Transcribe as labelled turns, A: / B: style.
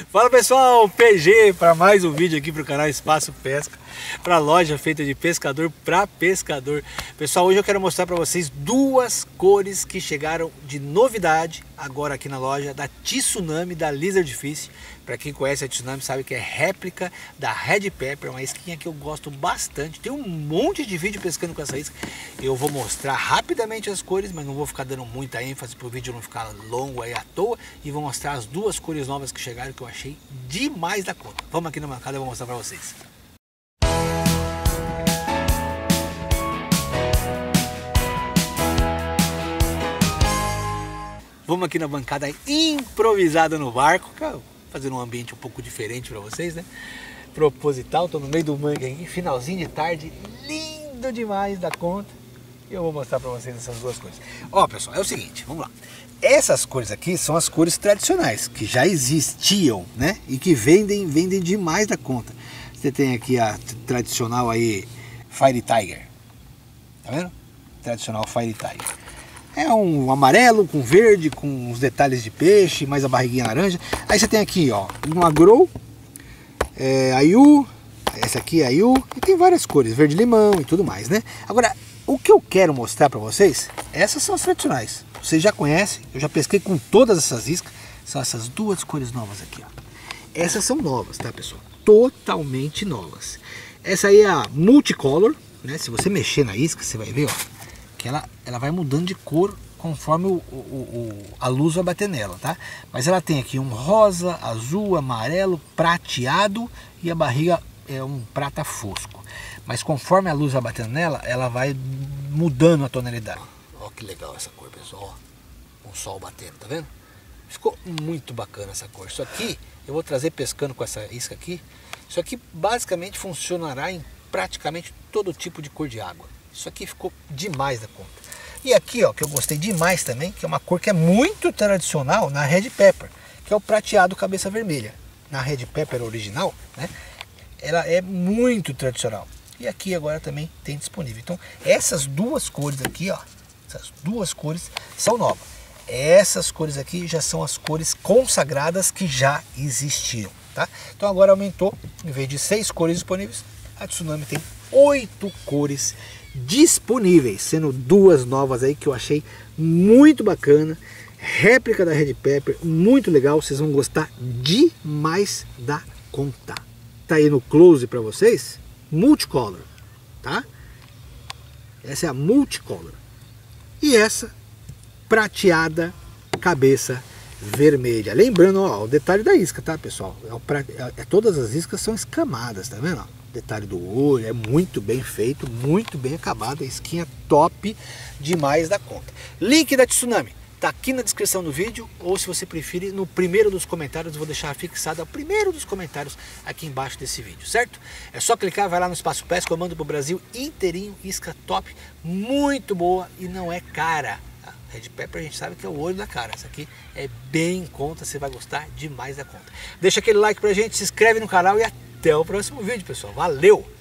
A: Fala pessoal, PG para mais um vídeo aqui para o canal Espaço Pesca, para a loja feita de pescador para pescador. Pessoal, hoje eu quero mostrar para vocês duas cores que chegaram de novidade agora aqui na loja da Tsunami, da Lizard Fish. Para quem conhece a Tsunami sabe que é réplica da Red Pepper, uma isquinha que eu gosto bastante. Tem um monte de vídeo pescando com essa isca. Eu vou mostrar rapidamente as cores, mas não vou ficar dando muita ênfase para o vídeo não ficar longo aí à toa. E vou mostrar as duas cores novas que chegaram que eu achei demais da conta. Vamos aqui na bancada, eu vou mostrar para vocês. Vamos aqui na bancada improvisada no barco, fazendo um ambiente um pouco diferente para vocês, né? Proposital, tô no meio do mangue aqui, finalzinho de tarde, lindo demais da conta. E eu vou mostrar para vocês essas duas cores. Ó, pessoal, é o seguinte, vamos lá. Essas cores aqui são as cores tradicionais, que já existiam, né? E que vendem demais da conta. Você tem aqui a tradicional aí, Fire Tiger. Tá vendo? Tradicional Fire Tiger. É um amarelo com verde, com os detalhes de peixe, mais a barriguinha laranja. Aí você tem aqui, ó, uma Grow, Ayu, essa aqui é Ayu, e tem várias cores, verde limão e tudo mais, né? Agora, o que eu quero mostrar para vocês, essas são as tradicionais. Vocês já conhecem, eu já pesquei com todas essas iscas, são essas duas cores novas aqui, ó. Essas são novas, tá, pessoal? Totalmente novas. Essa aí é a Multicolor, né? Se você mexer na isca, você vai ver, ó, que ela vai mudando de cor conforme a luz vai bater nela, tá? Mas ela tem aqui um rosa, azul, amarelo, prateado e a barriga é um prata fosco. Mas conforme a luz vai batendo nela, ela vai mudando a tonalidade. Ó que legal essa cor, pessoal. Ó, com o sol batendo, tá vendo? Ficou muito bacana essa cor. Isso aqui, eu vou trazer pescando com essa isca aqui. Isso aqui basicamente funcionará em praticamente todo tipo de cor de água. Isso aqui ficou demais da conta. E aqui, ó, que eu gostei demais também, que é uma cor que é muito tradicional na Red Pepper, que é o prateado cabeça vermelha. Na Red Pepper original, né, ela é muito tradicional. E aqui agora também tem disponível. Então, essas duas cores aqui, ó, essas duas cores são novas. Essas cores aqui já são as cores consagradas que já existiam, tá? Então agora aumentou, em vez de 6 cores disponíveis, a Tsunami tem 8 cores disponíveis, sendo duas novas aí que eu achei muito bacana, réplica da Red Pepper, muito legal, vocês vão gostar demais da conta. Tá aí no close para vocês, Multicolor, tá? Essa é a Multicolor e essa prateada cabeça vermelha. Lembrando, ó, o detalhe da isca, tá, pessoal? Todas as iscas são escamadas, tá vendo? Detalhe do olho, é muito bem feito, muito bem acabado, a isquinha top demais da conta. Link da Tsunami tá aqui na descrição do vídeo, ou se você preferir, no primeiro dos comentários, eu vou deixar fixado o primeiro dos comentários aqui embaixo desse vídeo, certo? É só clicar, vai lá no Espaço Pesca, eu mando pro Brasil inteirinho, isca top, muito boa e não é cara. Red Pepper a gente sabe que é o olho da cara. Essa aqui é bem em conta, você vai gostar demais da conta. Deixa aquele like pra gente, se inscreve no canal e até o próximo vídeo, pessoal. Valeu!